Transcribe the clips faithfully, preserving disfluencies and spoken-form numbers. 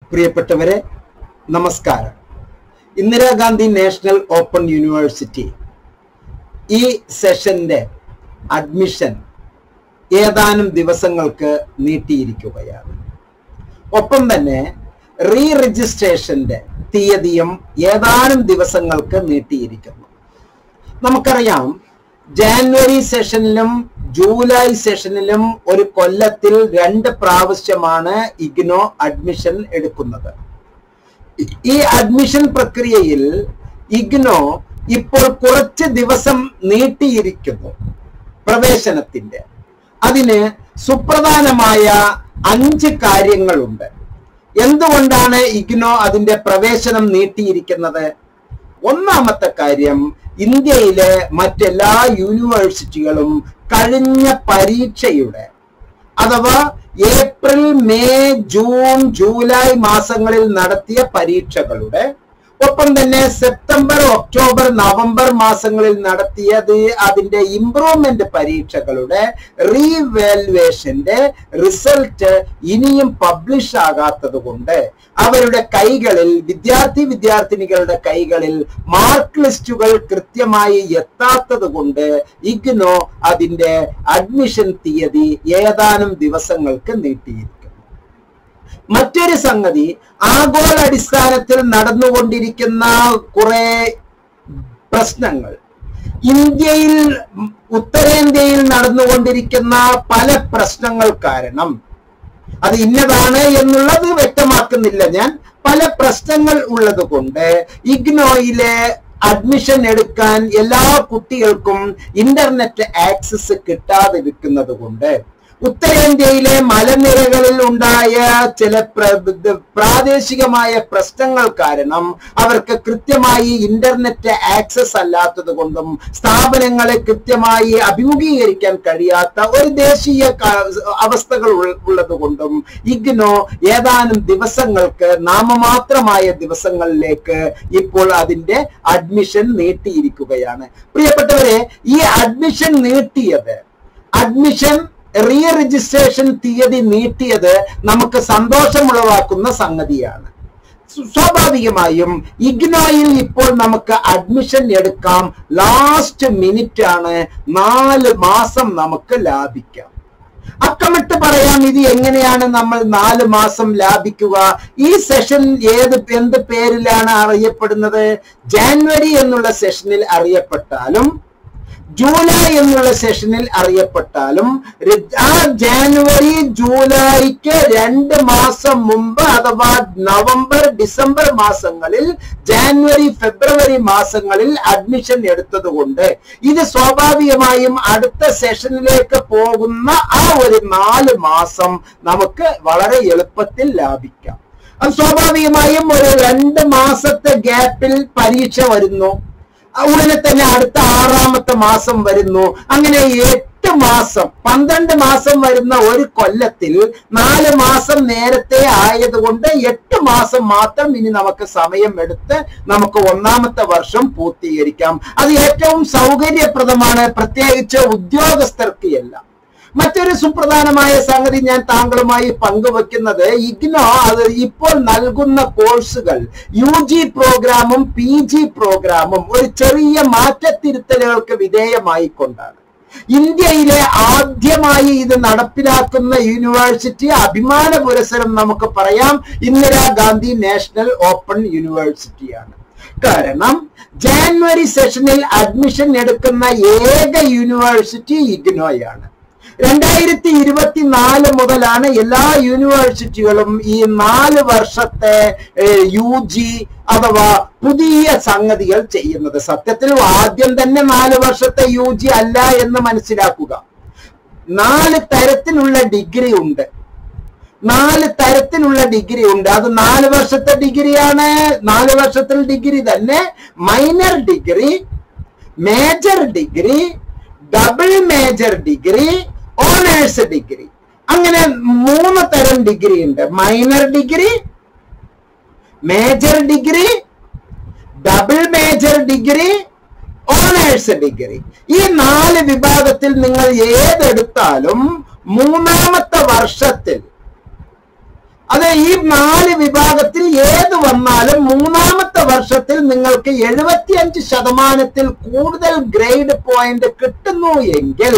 പ്രിയപ്പെട്ടവരെ നമസ്കാരം. Indira Gandhi national open university ഈ സെഷന്റെ അഡ്മിഷൻ ഏതാനും ദിവസങ്ങൾക്ക് നീട്ടിയിരിക്കുകയാണ്. ഒപ്പം തന്നെ റീ രജിസ്ട്രേഷന്റെ തീയതിയും ഏതാനും ദിവസങ്ങൾക്ക് നീട്ടിയിരിക്കുന്നു. നമുക്കറിയാം, ജാനുവരി സെഷനിലും ജൂലൈ സെഷനിലും ഒരു കൊല്ലത്തിൽ രണ്ട് പ്രാവശ്യമാണ് ഇഗ്നോ അഡ്മിഷൻ എടുക്കുന്നത്. ഈ അഡ്മിഷൻ പ്രക്രിയയിൽ ഇഗ്നോ ഇപ്പോൾ കുറച്ച് ദിവസം നീട്ടിയിരിക്കുന്നു പ്രവേശനത്തിന്റെ. അതിന് സുപ്രധാനമായ അഞ്ച് കാര്യങ്ങളുണ്ട്. എന്തുകൊണ്ടാണ് ഇഗ്നോ അതിന്റെ പ്രവേശനം നീട്ടിയിരിക്കുന്നത്? ഒന്നാമത്തെ കാര്യം, ഇന്ത്യയിലെ മറ്റെല്ലാ യൂണിവേഴ്സിറ്റികളും കഴിഞ്ഞ പരീക്ഷയുടെ അഥവാ ഏപ്രിൽ, മെയ്, ജൂൺ, ജൂലൈ മാസങ്ങളിൽ നടത്തിയ പരീക്ഷകളുടെ ഒപ്പം തന്നെ സെപ്റ്റംബർ, ഒക്ടോബർ, നവംബർ മാസങ്ങളിൽ നടത്തിയത് അതിന്റെ ഇംപ്രൂവ്മെന്റ് പരീക്ഷകളുടെ റീവാലുവേഷന്റെ റിസൾട്ട് ഇനിയും പബ്ലിഷ് ആകാത്തത് കൊണ്ട് അവരുടെ കൈകളിൽ, വിദ്യാർത്ഥി വിദ്യാർത്ഥിനികളുടെ കൈകളിൽ മാർക്ക് ലിസ്റ്റുകൾ കൃത്യമായി എത്താത്തത് കൊണ്ട് ഇഗ്നോ അതിന്റെ അഡ്മിഷൻ തീയതി ഏതാനും ദിവസങ്ങൾക്ക് നീട്ടിയിരിക്കും. മറ്റൊരു സംഗതി, ആഗോള അടിസ്ഥാനത്തിൽ നടന്നുകൊണ്ടിരിക്കുന്ന കുറെ പ്രശ്നങ്ങൾ, ഇന്ത്യയിൽ, ഉത്തരേന്ത്യയിൽ നടന്നുകൊണ്ടിരിക്കുന്ന പല പ്രശ്നങ്ങൾ കാരണം, അത് ഇന്നതാണ് എന്നുള്ളത് വ്യക്തമാക്കുന്നില്ല ഞാൻ, പല പ്രശ്നങ്ങൾ ഉള്ളത് കൊണ്ട് ഇഗ്നോയിലെ അഡ്മിഷൻ എടുക്കാൻ എല്ലാ കുട്ടികൾക്കും ഇന്റർനെറ്റ് ആക്സസ് കിട്ടാതിരിക്കുന്നത് കൊണ്ട് ഉത്തരേന്ത്യയിലെ മലനിരകളിൽ ഉണ്ടായ ചില പ്രാദേശികമായ പ്രശ്നങ്ങൾ കാരണം അവർക്ക് കൃത്യമായി ഇന്റർനെറ്റ് ആക്സസ് അല്ലാത്തത് കൊണ്ടും സ്ഥാപനങ്ങളെ കൃത്യമായി അഭിമുഖീകരിക്കാൻ കഴിയാത്ത ഒരു ദേശീയ അവസ്ഥകൾ ഉള്ളത് കൊണ്ടും ഇഗ്നോ ഏതാനും ദിവസങ്ങൾക്ക്, നാമമാത്രമായ ദിവസങ്ങളിലേക്ക് ഇപ്പോൾ അതിന്റെ അഡ്മിഷൻ നീട്ടിയിരിക്കുകയാണ്. പ്രിയപ്പെട്ടവരെ, ഈ അഡ്മിഷൻ നീട്ടിയത്, അഡ്മിഷൻ റീ രജിസ്ട്രേഷൻ തീയതി നീട്ടിയത് നമുക്ക് സന്തോഷമുളവാക്കുന്ന സംഗതിയാണ്. സ്വാഭാവികമായും ഇഗ്നോയിൽ ഇപ്പോൾ നമുക്ക് അഡ്മിഷൻ എടുക്കാം. ലാസ്റ്റ് മിനിറ്റ് ആണ്, നാല് മാസം നമുക്ക് ലാഭിക്കാം. അക്കമിട്ട് പറയാം, ഇത് എങ്ങനെയാണ് നമ്മൾ നാല് മാസം ലാഭിക്കുക? ഈ സെഷൻ ഏത് എന്ത് പേരിലാണ് അറിയപ്പെടുന്നത്? ജാനുവരി എന്നുള്ള സെഷനിൽ അറിയപ്പെട്ടാലും ജൂലൈ എന്നുള്ള സെഷനിൽ അറിയപ്പെട്ടാലും ആ ജാനുവരി ജൂലൈക്ക് രണ്ട് മാസം മുമ്പ് അഥവാ നവംബർ, ഡിസംബർ മാസങ്ങളിൽ, ജാനുവരി, ഫെബ്രുവരി മാസങ്ങളിൽ അഡ്മിഷൻ എടുത്തത് കൊണ്ട് ഇത് സ്വാഭാവികമായും അടുത്ത സെഷനിലേക്ക് പോകുന്ന ആ ഒരു നാല് മാസം നമുക്ക് വളരെ എളുപ്പത്തിൽ ലാഭിക്കാം. അത് സ്വാഭാവികമായും ഒരു രണ്ട് മാസത്തെ ഗ്യാപ്പിൽ പരീക്ഷ വരുന്നു, ഉടനെ തന്നെ അടുത്ത ആറാമത്തെ മാസം വരുന്നു. അങ്ങനെ എട്ട് മാസം, പന്ത്രണ്ട് മാസം വരുന്ന ഒരു കൊല്ലത്തിൽ നാല് മാസം നേരത്തെ ആയതുകൊണ്ട് എട്ട് മാസം മാത്രം ഇനി നമുക്ക് സമയം എടുത്ത് നമുക്ക് ഒന്നാമത്തെ വർഷം പൂർത്തീകരിക്കാം. അത് ഏറ്റവും സൗകര്യപ്രദമാണ്, പ്രത്യേകിച്ച് ഉദ്യോഗസ്ഥർക്ക് എല്ലാം. മറ്റൊരു സുപ്രധാനമായ സംഗതി ഞാൻ താങ്കളുമായി പങ്കുവെക്കുന്നത്, ഇഗ്നോ അത് ഇപ്പോൾ നൽകുന്ന കോഴ്സുകൾ യു ജി പ്രോഗ്രാമും പി ജി പ്രോഗ്രാമും ഒരു ചെറിയ മാറ്റത്തിരുത്തലുകൾക്ക് വിധേയമായിക്കൊണ്ടാണ്. ഇന്ത്യയിലെ ആദ്യമായി ഇത് നടപ്പിലാക്കുന്ന യൂണിവേഴ്സിറ്റി, അഭിമാന പുരസ്സരം നമുക്ക് പറയാം, ഇന്ദിരാഗാന്ധി നാഷണൽ ഓപ്പൺ യൂണിവേഴ്സിറ്റിയാണ്. കാരണം ജാനുവരി സെഷനിൽ അഡ്മിഷൻ എടുക്കുന്ന ഏക യൂണിവേഴ്സിറ്റി ഇഗ്നോയാണ്. രണ്ടായിരത്തി ഇരുപത്തിനാല് മുതലാണ് എല്ലാ യൂണിവേഴ്സിറ്റികളും ഈ നാല് വർഷത്തെ യു ജി അഥവാ പുതിയ സംഗതികൾ ചെയ്യുന്നത്. സത്യത്തിൽ ആദ്യം തന്നെ നാല് വർഷത്തെ യു ജി അല്ല എന്ന് മനസ്സിലാക്കുക. നാല് തരത്തിലുള്ള ഡിഗ്രി ഉണ്ട്, നാല് തരത്തിലുള്ള ഡിഗ്രി ഉണ്ട്. അത് നാല് വർഷത്തെ ഡിഗ്രിയാണ്. നാല് വർഷത്തിൽ ഡിഗ്രി തന്നെ minor degree, major degree, double major degree, honours degree, അങ്ങനെ മൂന്ന് തരം ഡിഗ്രി ഉണ്ട്. Minor degree, major degree, double major degree, honours degree. ഈ നാല് വിഭാഗത്തിൽ നിങ്ങൾ ഏതെടുത്താലും മൂന്നാമത്തെ വർഷത്തിൽ അത് ഈ നാല് വിഭാഗത്തിൽ ഏത് വന്നാലും മൂന്നാമത്തെ വർഷത്തിൽ നിങ്ങൾക്ക് എഴുപത്തിയഞ്ച് ശതമാനത്തിൽ കൂടുതൽ ഗ്രേഡ് പോയിന്റ് കിട്ടുന്നു എങ്കിൽ,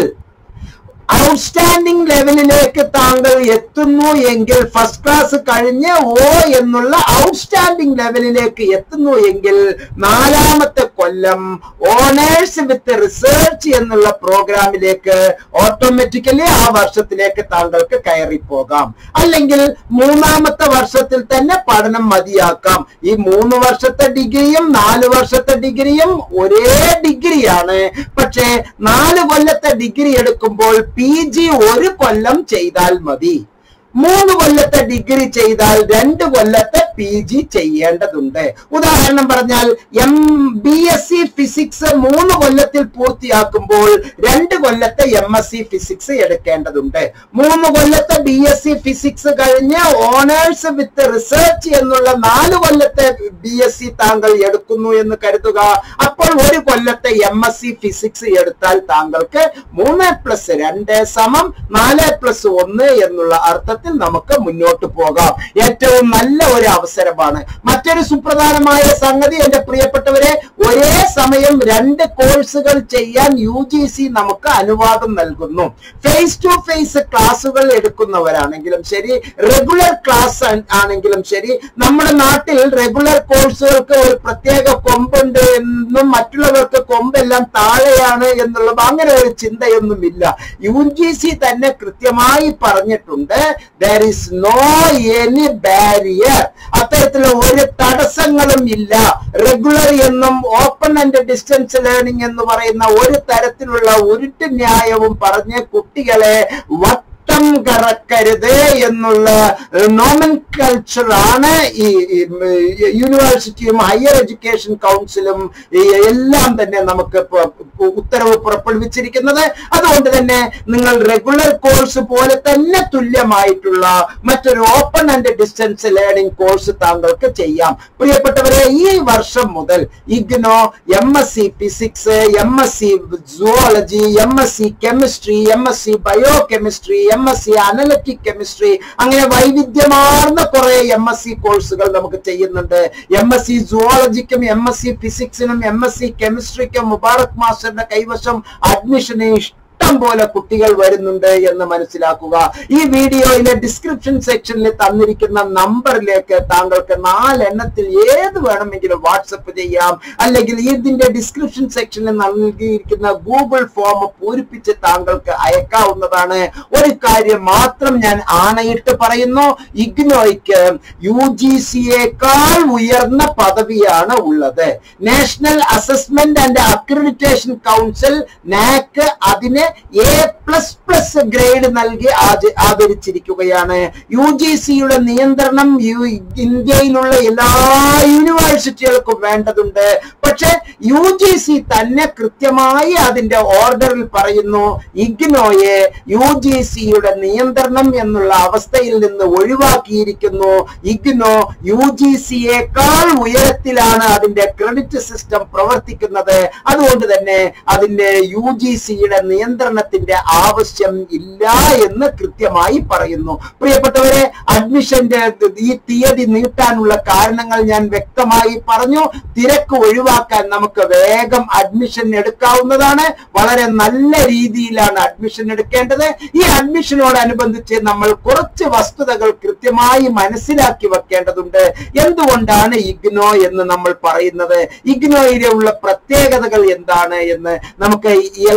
ഔട്ട്സ്റ്റാൻഡിംഗ് ലെവലിലേക്ക് താങ്കൾ എത്തുന്നു എങ്കിൽ, ഫസ്റ്റ് ക്ലാസ് കഴിഞ്ഞ് ഓ എന്നുള്ള ഔട്ട്സ്റ്റാൻഡിംഗ് ലെവലിലേക്ക് എത്തുന്നു എങ്കിൽ, നാലാമത്തെ കൊല്ലം ഓണേഴ്സ് വിത്ത് റിസർച്ച് എന്നുള്ള പ്രോഗ്രാമിലേക്ക് ഓട്ടോമാറ്റിക്കലി ആ വർഷത്തിലേക്ക് താങ്കൾക്ക് കയറി പോകാം. അല്ലെങ്കിൽ മൂന്നാമത്തെ വർഷത്തിൽ തന്നെ പഠനം മതിയാക്കാം. ഈ മൂന്ന് വർഷത്തെ ഡിഗ്രിയും നാല് വർഷത്തെ ഡിഗ്രിയും ഒരേ ഡിഗ്രിയാണ്. പക്ഷേ നാല് കൊല്ലത്തെ ഡിഗ്രി എടുക്കുമ്പോൾ പി ജി ഒരു കൊല്ലം ചെയ്താൽ മതി. മൂന്ന് കൊല്ലത്തെ ഡിഗ്രി ചെയ്താൽ രണ്ട് കൊല്ലത്തെ പി ജി ചെയ്യേണ്ടതുണ്ട്. ഉദാഹരണം പറഞ്ഞാൽ M B S C physics മൂന്ന് കൊല്ലത്തിൽ പൂർത്തിയാക്കുമ്പോൾ രണ്ട് കൊല്ലത്തെ എം എസ് സി ഫിസിക്സ് എടുക്കേണ്ടതുണ്ട്. മൂന്ന് കൊല്ലത്തെ ബി എസ് സി ഫിസിക്സ് കഴിഞ്ഞ് ഓണേഴ്സ് വിത്ത് റിസർച്ച് എന്നുള്ള നാല് കൊല്ലത്തെ ബി എസ് സി താങ്കൾ എടുക്കുന്നു എന്ന് കരുതുക. അപ്പോൾ ഒരു കൊല്ലത്തെ എം എസ് സി ഫിസിക്സ് എടുത്താൽ താങ്കൾക്ക് മൂന്ന് പ്ലസ് രണ്ട് സമം നാല് പ്ലസ് ഒന്ന് എന്നുള്ള അർത്ഥത്തിൽ നമുക്ക് മുന്നോട്ട് പോകാം. ഏറ്റവും നല്ല ഒരു അവസരമാണ്. മറ്റൊരു സുപ്രധാനമായ സംഗതി, എന്റെ പ്രിയപ്പെട്ടവരെ, ഒരേ സമയം രണ്ട് കോഴ്സുകൾ ചെയ്യാൻ യു ജി സി നമുക്ക് അനുവാദം നൽകുന്നു. ഫേസ് ടു ഫേസ് ക്ലാസുകൾ എടുക്കുന്നവരാണെങ്കിലും ശരി, റെഗുലർ ക്ലാസ് ആണെങ്കിലും ശരി, നമ്മുടെ നാട്ടിൽ റെഗുലർ കോഴ്സുകൾക്ക് ഒരു പ്രത്യേക കൊമ്പുണ്ട് എന്നും മറ്റുള്ളവർക്ക് കൊമ്പെല്ലാം താഴെയാണ് എന്നുള്ളത് അങ്ങനെ ഒരു ചിന്തയൊന്നുമില്ല. യു ജി സി തന്നെ കൃത്യമായി പറഞ്ഞിട്ടുണ്ട്, there is no any barrier. അത്തരത്തിലുള്ള ഒരു തടസ്സങ്ങളും ഇല്ല. റെഗുലർ എന്നും ഓപ്പൺ ആൻഡ് ഡിസ്റ്റൻസ് ലേണിംഗ് എന്ന് പറയുന്ന ഒരു തരത്തിലുള്ള ഉരുട്ട് ന്യായവും പറഞ്ഞ് കുട്ടികളെ വട്ടം കറക്കരുത് എന്നുള്ള നോമൻ കൾച്ചറാണ് ഈ യൂണിവേഴ്സിറ്റിയും ഹയർ എഡ്യൂക്കേഷൻ കൗൺസിലും എല്ലാം തന്നെ നമുക്ക് ഉത്തരവ് പുറപ്പെടുവിച്ചിരിക്കുന്നത്. അതുകൊണ്ട് തന്നെ നിങ്ങൾ റെഗുലർ കോഴ്സ് പോലെ തന്നെ തുല്യമായിട്ടുള്ള മറ്റൊരു open and distance learning course താങ്കൾക്ക് ചെയ്യാം. പ്രിയപ്പെട്ടവരെ, ഈ വർഷം മുതൽ IGNOU M S C physics, M S C zoology, M S C chemistry, M S C bio chemistry, M S C analytic chemistry, അങ്ങനെ വൈവിധ്യമാർന്ന കുറെ എം എസ് സി കോഴ്സുകൾ നമുക്ക് ചെയ്യുന്നുണ്ട്. എം എസ് സി സുവോളജിക്കും എം എസ് സി ഫിസിക്സിനും M S C കെമിസ്ട്രിക്കും മുബാറക് മാസ്റ്ററുടെ കൈവശം അഡ്മിഷന് പോലെ കുട്ടികൾ വരുന്നുണ്ട് എന്ന് മനസ്സിലാക്കുക. ഈ വീഡിയോയിലെ ഡിസ്ക്രിപ്ഷൻ സെക്ഷനിൽ തന്നിരിക്കുന്ന നമ്പറിലേക്ക് താങ്കൾക്ക് നാലെണ്ണത്തിൽ ഏത് വേണമെങ്കിലും വാട്സപ്പ് ചെയ്യാം. അല്ലെങ്കിൽ ഇതിന്റെ ഡിസ്ക്രിപ്ഷൻ സെക്ഷനിൽ നൽകിയിരിക്കുന്ന ഗൂഗിൾ ഫോം പൂരിപ്പിച്ച് താങ്കൾക്ക് അയക്കാവുന്നതാണ്. ഒരു കാര്യം മാത്രം ഞാൻ ആണയിട്ട് പറയുന്നു, ഇഗ്നോയ്ക്ക് യു ജി സിയേക്കാൾ ഉയർന്ന പദവിയാണ് ഉള്ളത്. National assessment and accreditation council NAAC അതിന് എ പ്ലസ് പ്ലസ് ഗ്രേഡ് നൽകി ആദരിച്ചിരിക്കുകയാണ്. യു ജി സിയുടെ നിയന്ത്രണം ഇന്ത്യയിലുള്ള എല്ലാ യൂണിവേഴ്സിറ്റികൾക്കും വേണ്ടതുണ്ട്. പക്ഷെ യു ജി സി തന്നെ കൃത്യമായി അതിന്റെ ഓർഡറിൽ പറയുന്നു, ഇഗ്നോയെ യു ജി സിയുടെ നിയന്ത്രണം എന്നുള്ള അവസ്ഥയിൽ നിന്ന് ഒഴിവാക്കിയിരിക്കുന്നു. ഇഗ്നോ യു ജി സിയേക്കാൾ ഉയരത്തിലാണ് അതിന്റെ ക്രെഡിറ്റ് സിസ്റ്റം പ്രവർത്തിക്കുന്നത്. അതുകൊണ്ട് തന്നെ അതിന്റെ യു ജി സിയുടെ നിയന്ത്രണത്തിന്റെ ആവശ്യം ഇല്ല എന്ന് കൃത്യമായി പറയുന്നു. പ്രിയപ്പെട്ടവരെ, അഡ്മിഷന്റെ ഈ തീയതി നീട്ടാനുള്ള കാരണങ്ങൾ ഞാൻ വ്യക്തമായി പറഞ്ഞു. തിരക്ക് ഒഴിവാക്കാൻ നമുക്ക് വേഗം അഡ്മിഷൻ എടുക്കാവുന്നതാണ്. വളരെ നല്ല രീതിയിലാണ് അഡ്മിഷൻ എടുക്കേണ്ടത്. ഈ അഡ്മിഷനോടനുബന്ധിച്ച് നമ്മൾ കുറച്ച് വസ്തുതകൾ കൃത്യമായി മനസ്സിലാക്കി വെക്കേണ്ടതുണ്ട്. എന്തുകൊണ്ടാണ് ഇഗ്നോ എന്ന് നമ്മൾ പറയുന്നത്, ഇഗ്നോയിലുള്ള പ്രത്യേകതകൾ എന്താണ് എന്ന് നമുക്ക്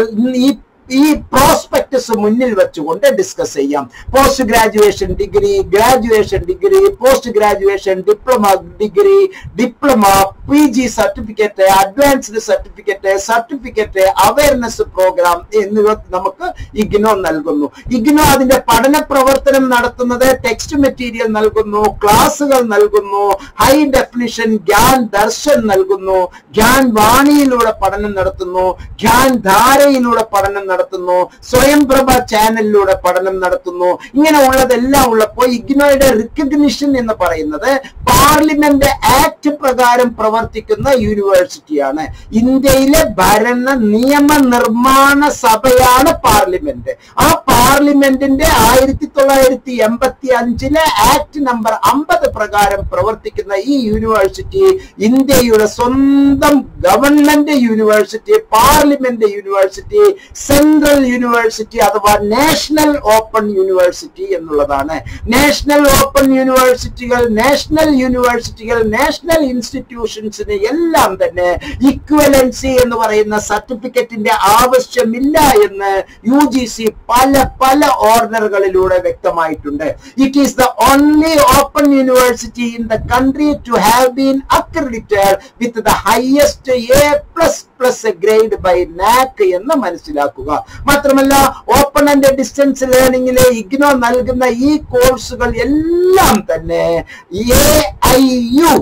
ഈ ഈ പ്രോസ്പെക്ടസ് മുന്നിൽ വെച്ചുകൊണ്ട് ഡിസ്കസ് ചെയ്യാം. Post graduation degree, graduation degree, post graduation diploma degree, diploma, P G certificate, advanced certificate, certificate, awareness programme എന്നിവ നമുക്ക് ഇഗ്നോ നൽകുന്നു. ഇഗ്നോ അതിന്റെ പഠന പ്രവർത്തനം നടത്തുന്നത് ടെക്സ്റ്റ് മെറ്റീരിയൽ നൽകുന്നു, ക്ലാസുകൾ നൽകുന്നു, ഹൈ ഡെഫിനിഷൻ ഗ്യാൻ ദർശൻ നൽകുന്നു, ഗ്യാൻ വാണിയിലൂടെ പഠനം നടത്തുന്നു, ഗ്യാൻ ധാരയിലൂടെ പഠനം നടത്തുന്നു, സ്വയംപ്രഭ ചാനലിലൂടെ പഠനം നടത്തുന്നു. ഇങ്ങനെ ഉള്ളതെല്ലാം ഉള്ളപ്പോൾ ഇഗ്നോയുടെ റിക്കഗ്നിഷൻ എന്ന് പറയുന്നത് പാർലമെന്റ് ആക്ട് പ്രകാരം പ്രവർത്തിക്കുന്ന യൂണിവേഴ്സിറ്റിയാണ്. ഇന്ത്യയിലെ ഭരണ നിയമ നിർമ്മാണ സഭയാണ് പാർലമെന്റ്. ആ പാർലമെന്റിന്റെ ആയിരത്തി തൊള്ളായിരത്തി എൺപത്തി അഞ്ചിലെ ആക്ട് നമ്പർ അമ്പത് പ്രകാരം പ്രവർത്തിക്കുന്ന ഈ യൂണിവേഴ്സിറ്റി ഇന്ത്യയുടെ സ്വന്തം government university, parliament university, central university അഥവാ നാഷണൽ ഓപ്പൺ യൂണിവേഴ്സിറ്റി എന്നുള്ളതാണ്. നാഷണൽ ഓപ്പൺ യൂണിവേഴ്സിറ്റികൾ, നാഷണൽ യൂണിവേഴ്സിറ്റികൾ, നാഷണൽ ഇൻസ്റ്റിറ്റ്യൂഷൻസിന് എല്ലാം തന്നെ ഇക്വലൻസി എന്ന് പറയുന്ന സർട്ടിഫിക്കറ്റിന്റെ ആവശ്യമില്ല എന്ന് യു ജി സി പല പല ഓർഡറുകളിലൂടെ വ്യക്തമായിട്ടുണ്ട്. It is the only open university in the country to have been accredited with the highest A plus plus grade by NAAC എന്ന് മനസ്സിലാക്കുക. മാത്രമല്ല ഓപ്പൺ ആൻഡ് ഡിസ്റ്റൻസ് ലേണിംഗിലെ ഇഗ്നോ നൽകുന്ന ഈ കോഴ്സുകൾ എല്ലാം തന്നെ A I U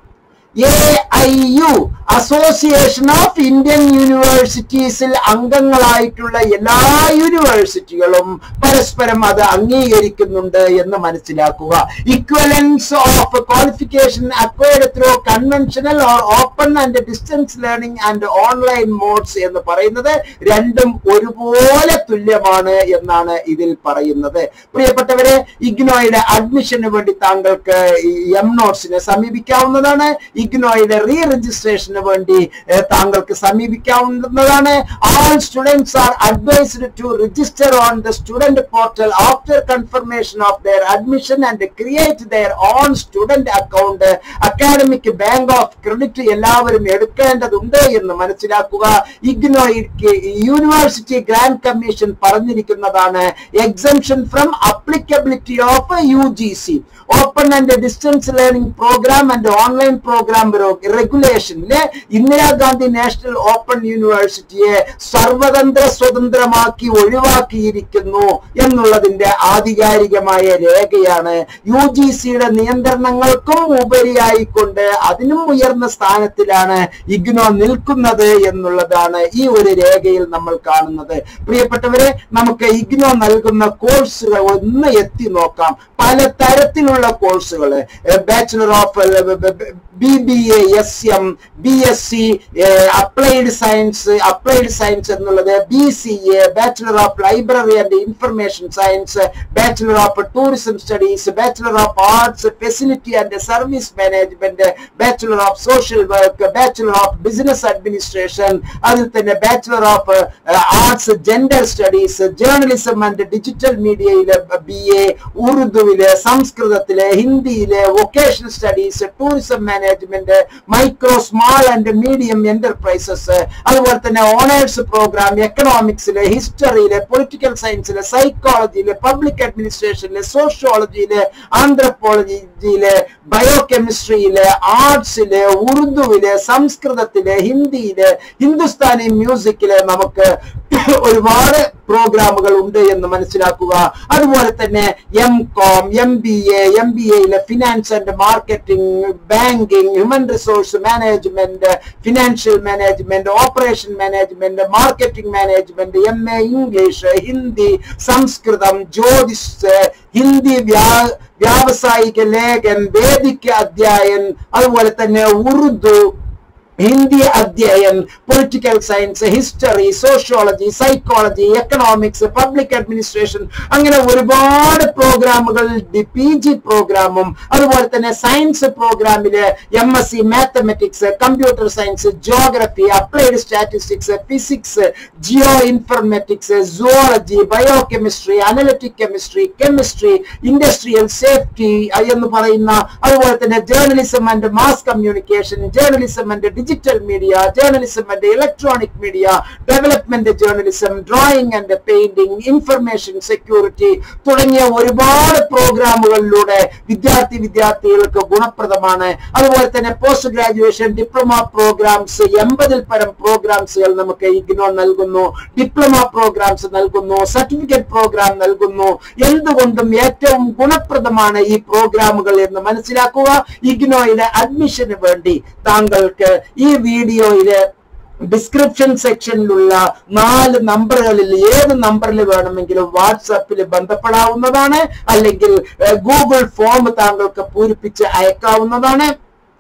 A I U association of Indian യൂണിവേഴ്സിറ്റീസിൽ അംഗങ്ങളായിട്ടുള്ള എല്ലാ യൂണിവേഴ്സിറ്റികളും പരസ്പരം അത് അംഗീകരിക്കുന്നുണ്ട് എന്ന് മനസ്സിലാക്കുക. Equivalence of qualification acquired through conventional or open and distance learning and online modes എന്ന് പറയുന്നത് രണ്ടും ഒരുപോലെ തുല്യമാണ് എന്നാണ് ഇതിൽ പറയുന്നത്. പ്രിയപ്പെട്ടവരെ, ഇഗ്നോയുടെ അഡ്മിഷന് വേണ്ടി താങ്കൾക്ക് എം നോട്ട്സിനെ സമീപിക്കാവുന്നതാണ്. ഇഗ്നോയുടെ റീ രജിസ്ട്രേഷന് വേണ്ടി താങ്കൾക്ക് സമീപിക്കാവുന്നതാണ്. All students are advised to register on the student portal after confirmation of their admission and create their own student account. Academic bank of credit എല്ലാവരും എടുക്കേണ്ടതുണ്ട് എന്ന് മനസ്സിലാക്കുക. ഇഗ്നോയ്ക്ക് യൂണിവേഴ്സിറ്റി ഗ്രാന്റ് കമ്മീഷൻ പറഞ്ഞിരിക്കുന്നതാണ് exemption from applicability of U G C open and distance learning programme and online programme റെഗുലേഷനിലെ Indira Gandhi national open യൂണിവേഴ്സിറ്റിയെ സർവതന്ത്ര സ്വതന്ത്രമാക്കി ഒഴിവാക്കിയിരിക്കുന്നു എന്നുള്ളതിന്റെ ആധികാരികമായ രേഖയാണ്. യു ജി സിയുടെ നിയന്ത്രണങ്ങൾക്കും ഉപരിയായിക്കൊണ്ട് അതിനും ഉയർന്ന സ്ഥാനത്തിലാണ് ഇഗ്നോ നിൽക്കുന്നത് എന്നുള്ളതാണ് ഈ ഒരു രേഖയിൽ നമ്മൾ കാണുന്നത്. പ്രിയപ്പെട്ടവരെ, നമുക്ക് ഇഗ്നോ നൽകുന്ന കോഴ്സുകൾ ഒന്ന് എത്തി നോക്കാം. പല തരത്തിലുള്ള കോഴ്സുകൾ, bachelor of B B A, S M, B S C, applied science, applied science എന്നുള്ളത്, B C A, bachelor of library and information science, bachelor of tourism studies, bachelor of arts, facility and service management, bachelor of social work, bachelor of business administration, അതിൽ തന്നെ bachelor of arts gender studies, journalism and digital മീഡിയയിലെ B A, ഉറുദുവിലെ, സംസ്കൃതത്തിലെ, ഹിന്ദിയിലെ, vocational studies, tourism management, micro small and medium enterprises, അതുപോലെ തന്നെ honours programme എക്കണോമിക്സിലെ, ഹിസ്റ്ററിയിലെ, പൊളിറ്റിക്കൽ സയൻസിലെ, സൈക്കോളജിയിലെ, പബ്ലിക് അഡ്മിനിസ്ട്രേഷനിലെ, സോഷ്യോളജിയിലെ, ആന്ത്രപ്പോളജിയിലെ, ബയോകെമിസ്ട്രിയിലെ, ആർട്സിലെ, ഉറുദുവിലെ, സംസ്കൃതത്തിലെ, ഹിന്ദിയിലെ, ഹിന്ദുസ്ഥാനി മ്യൂസിക്കിലെ നമുക്ക് ഒരുപാട് പ്രോഗ്രാമുകൾ ഉണ്ട് എന്ന് മനസ്സിലാക്കുക. അതുപോലെ തന്നെ M com, M B A, M B എയിലെ finance and marketing, banking, human resource management, financial management, operation management, marketing management, M A English, Hindi, Sanskrit, Jyotish, Hindi വ്യാ വ്യാവസായിക ലേഖൻ, വേദിക അധ്യായൻ, അതുപോലെ തന്നെ ഉറുദു, ഹിന്ദി അധ്യായൻ, political science, history, sociology, psychology, economics, public administration, അങ്ങനെ ഒരുപാട് പ്രോഗ്രാമുകൾ പി ജി പ്രോഗ്രാമും, അതുപോലെ തന്നെ സയൻസ് പ്രോഗ്രാമില് M S C mathematics, computer science, geography, applied statistics, physics, Jio informatics, zoology, bio chemistry, analytic chemistry, chemistry, industrial safety എന്ന് പറയുന്ന, അതുപോലെ തന്നെ journalism and mass communication, journalism and digital media, journalism and electronic media, development journalism, drawing and painting, information security തുടങ്ങിയ ഒരുപാട് പ്രോഗ്രാമുകളിലൂടെ വിദ്യാർത്ഥി വിദ്യാർത്ഥികൾക്ക് ഗുണപ്രദമാണ്. അതുപോലെ തന്നെ പോസ്റ്റ് ഗ്രാജുവേഷൻ ഡിപ്ലോമ പ്രോഗ്രാംസ്, എൺപതിൽ പരം പ്രോഗ്രാംസുകൾ നമുക്ക് ഇഗ്നോ നൽകുന്നു, ഡിപ്ലോമ പ്രോഗ്രാംസ് നൽകുന്നു, സർട്ടിഫിക്കറ്റ് പ്രോഗ്രാം നൽകുന്നു. എന്തുകൊണ്ടും ഏറ്റവും ഗുണപ്രദമാണ് ഈ പ്രോഗ്രാമുകൾ എന്ന് മനസ്സിലാക്കുക. ഇഗ്നോയുടെ അഡ്മിഷന് വേണ്ടി താങ്കൾക്ക് ഈ വീഡിയോയിലെ ഡിസ്ക്രിപ്ഷൻ സെക്ഷനിലുള്ള നാല് നമ്പറുകളിൽ ഏത് നമ്പറിൽ വേണമെങ്കിലും വാട്സാപ്പിൽ ബന്ധപ്പെടാവുന്നതാണ്. അല്ലെങ്കിൽ ഗൂഗിൾ ഫോം താങ്കൾക്ക് പൂരിപ്പിച്ച് അയക്കാവുന്നതാണ്.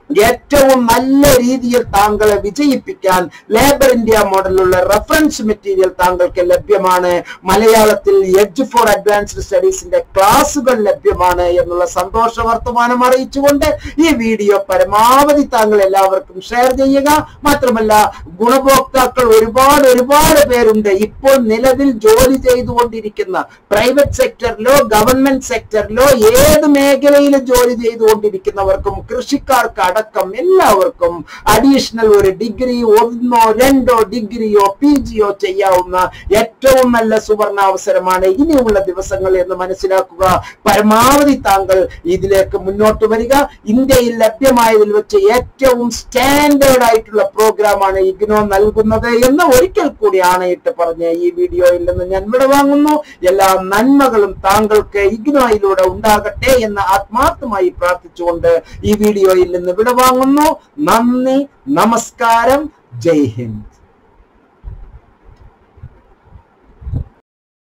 ഏറ്റവും നല്ല രീതിയിൽ താങ്കളെ വിജയിപ്പിക്കാൻ ലേബർ ഇന്ത്യ മോഡലുള്ള റെഫറൻസ് മെറ്റീരിയൽ താങ്കൾക്ക് ലഭ്യമാണ്. മലയാളത്തിൽ എഡ്ജ് ഫോർ അഡ്വാൻസ്ഡ് സ്റ്റഡീസിന്റെ ക്ലാസുകൾ ലഭ്യമാണ് എന്നുള്ള സന്തോഷ വർത്തമാനം അറിയിച്ചുകൊണ്ട് ഈ വീഡിയോ പരമാവധി താങ്കൾ എല്ലാവർക്കും ഷെയർ ചെയ്യുക. മാത്രമല്ല, ഗുണഭോക്താക്കൾ ഒരുപാട് ഒരുപാട് പേരുണ്ട്. ഇപ്പോൾ നിലവിൽ ജോലി ചെയ്തുകൊണ്ടിരിക്കുന്ന പ്രൈവറ്റ് സെക്ടറിലോ ഗവൺമെന്റ് സെക്ടറിലോ ഏത് മേഖലയിലും ജോലി ചെയ്തുകൊണ്ടിരിക്കുന്നവർക്കും കൃഷിക്കാർക്ക് അടക്കം എല്ലാവർക്കും അഡീഷണൽ ഒരു ഡിഗ്രി, ഒന്നോ രണ്ടോ ഡിഗ്രിയോ പി ജിയോ ചെയ്യാവുന്ന ഏറ്റവും നല്ല സുവർണാവസരമാണ് ഇനിയുള്ള ദിവസങ്ങൾ എന്ന് മനസ്സിലാക്കുക. പരമാവധി താങ്കൾ ഇതിലേക്ക് മുന്നോട്ട് വരിക. ഇന്ത്യയിൽ ലഭ്യമായതിൽ വെച്ച് ഏറ്റവും സ്റ്റാൻഡേർഡ് ആയിട്ടുള്ള പ്രോഗ്രാമാണ് ഇഗ്നോ നൽകുന്നത് എന്ന് ഒരിക്കൽ കൂടി ആണയിട്ട് പറഞ്ഞ് ഈ വീഡിയോയിൽ നിന്ന് ഞാൻ വിടവാങ്ങുന്നു. എല്ലാ നന്മകളും താങ്കൾക്ക് ഇഗ്നോയിലൂടെ ഉണ്ടാകട്ടെ എന്ന് ആത്മാർത്ഥമായി പ്രാർത്ഥിച്ചുകൊണ്ട് ഈ വീഡിയോയിൽ നിന്ന് വിടവാങ്ങുന്നു. നന്ദി, നമസ്കാരം, ജയ് ഹിന്ദ്.